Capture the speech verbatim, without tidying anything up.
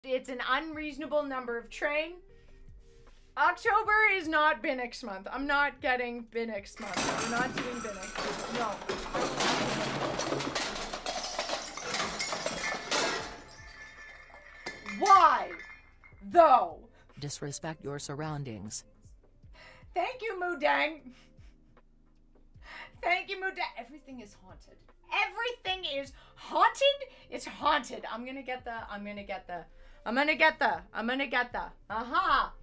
it's an unreasonable number of train. October is not Binnix month. I'm not getting Binnix month. We're not doing Binnix. No. Why, though? Disrespect your surroundings. Thank you, Mudang. Thank you, Mudang. Everything is haunted. Everything is haunted. It's haunted. I'm gonna get the, I'm gonna get the, I'm gonna get the, I'm gonna get the, aha.